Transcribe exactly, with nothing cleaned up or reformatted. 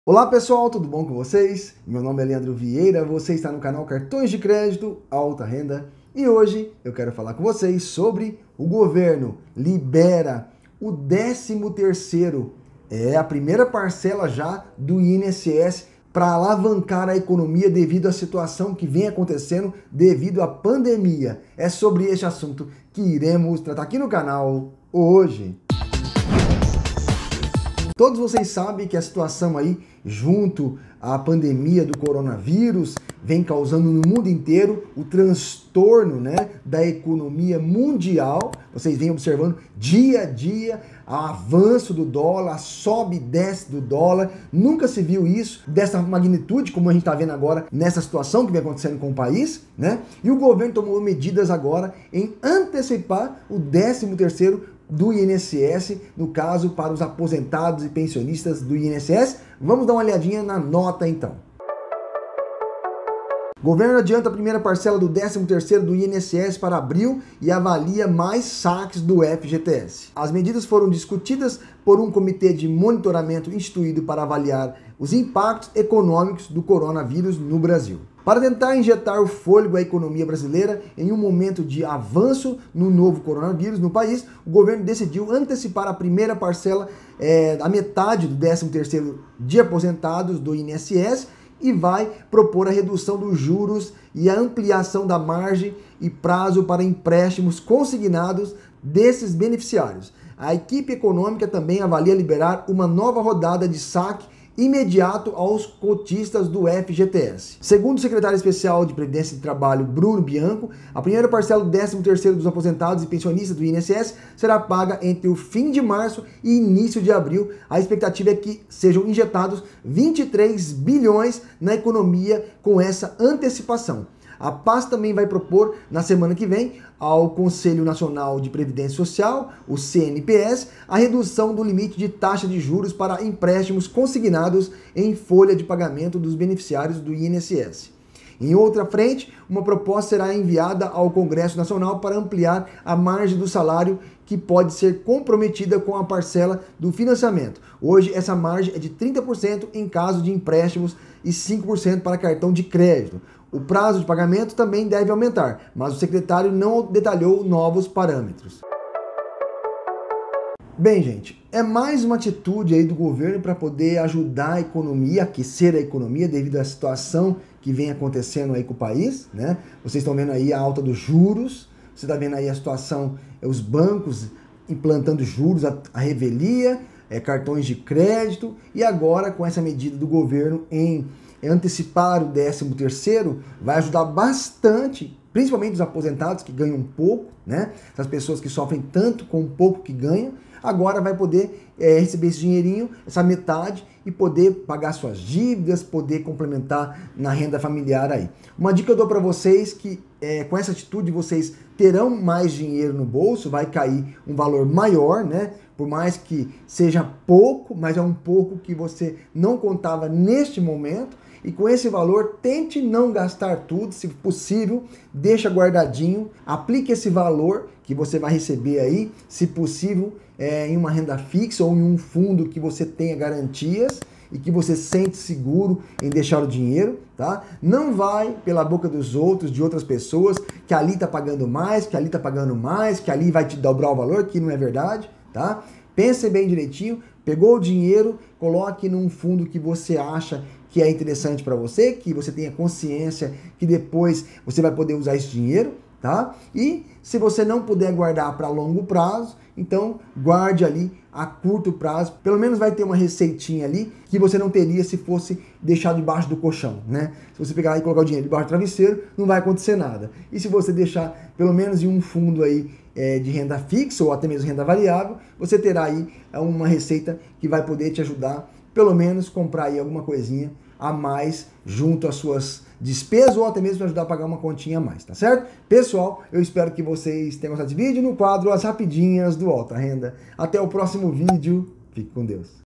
Olá pessoal, tudo bom com vocês? Meu nome é Leandro Vieira, você está no canal Cartões de Crédito Alta Renda e hoje eu quero falar com vocês sobre o governo libera o décimo terceiro, é a primeira parcela já do I N S S para alavancar a economia devido à situação que vem acontecendo devido à pandemia. É sobre este assunto que iremos tratar aqui no canal hoje. Todos vocês sabem que a situação aí, junto à pandemia do coronavírus, vem causando no mundo inteiro o transtorno, né, da economia mundial. Vocês vêm observando dia a dia o avanço do dólar, sobe e desce do dólar. Nunca se viu isso dessa magnitude, como a gente está vendo agora nessa situação que vem acontecendo com o país, né? E o governo tomou medidas agora em antecipar o décimo terceiro do I N S S, no caso para os aposentados e pensionistas do I N S S. Vamos dar uma olhadinha na nota então. O governo adianta a primeira parcela do décimo terceiro do I N S S para abril e avalia mais saques do F G T S. As medidas foram discutidas por um comitê de monitoramento instituído para avaliar os impactos econômicos do coronavírus no Brasil. Para tentar injetar o fôlego à economia brasileira em um momento de avanço no novo coronavírus no país, o governo decidiu antecipar a primeira parcela, é, a metade do décimo terceiro de aposentados do I N S S e vai propor a redução dos juros e a ampliação da margem e prazo para empréstimos consignados desses beneficiários. A equipe econômica também avalia liberar uma nova rodada de saque imediato aos cotistas do F G T S. Segundo o secretário especial de Previdência e Trabalho, Bruno Bianco, a primeira parcela do décimo terceiro dos aposentados e pensionistas do I N S S será paga entre o fim de março e início de abril. A expectativa é que sejam injetados vinte e três bilhões na economia com essa antecipação. A pasta também vai propor, na semana que vem, ao Conselho Nacional de Previdência Social, o C N P S, a redução do limite de taxa de juros para empréstimos consignados em folha de pagamento dos beneficiários do I N S S. Em outra frente, uma proposta será enviada ao Congresso Nacional para ampliar a margem do salário que pode ser comprometida com a parcela do financiamento. Hoje, essa margem é de trinta por cento em caso de empréstimos e cinco por cento para cartão de crédito. O prazo de pagamento também deve aumentar, mas o secretário não detalhou novos parâmetros. Bem, gente, é mais uma atitude aí do governo para poder ajudar a economia, aquecer a economia devido à situação que vem acontecendo aí com o país, né? Vocês estão vendo aí a alta dos juros, você está vendo aí a situação, os bancos implantando juros, a, a revelia, é, cartões de crédito, e agora com essa medida do governo em antecipar o décimo terceiro, vai ajudar bastante, principalmente os aposentados que ganham pouco, né? Essas pessoas que sofrem tanto com o pouco que ganham, agora vai poder é, receber esse dinheirinho, essa metade, e poder pagar suas dívidas, poder complementar na renda familiar aí. Uma dica que eu dou para vocês que é, com essa atitude vocês terão mais dinheiro no bolso, vai cair um valor maior, né? Por mais que seja pouco, mas é um pouco que você não contava neste momento. E com esse valor, tente não gastar tudo, se possível, deixa guardadinho, aplique esse valor que você vai receber aí, se possível, é, em uma renda fixa ou em um fundo que você tenha garantias e que você sente seguro em deixar o dinheiro, tá? Não vai pela boca dos outros, de outras pessoas, que ali tá pagando mais, que ali tá pagando mais, que ali vai te dobrar o valor, que não é verdade, tá? Pense bem direitinho, pegou o dinheiro, coloque num fundo que você acha que é interessante para você, que você tenha consciência que depois você vai poder usar esse dinheiro, tá? E se você não puder guardar para longo prazo, então guarde ali a curto prazo, pelo menos vai ter uma receitinha ali que você não teria se fosse deixar debaixo do colchão, né? Se você pegar e colocar o dinheiro debaixo do travesseiro, não vai acontecer nada. E se você deixar pelo menos em um fundo aí é, de renda fixa ou até mesmo renda variável, você terá aí uma receita que vai poder te ajudar, pelo menos comprar aí alguma coisinha a mais junto às suas despesas ou até mesmo para ajudar a pagar uma continha a mais, tá certo? Pessoal, eu espero que vocês tenham gostado desse vídeo no quadro As Rapidinhas do Alta Renda. Até o próximo vídeo. Fique com Deus.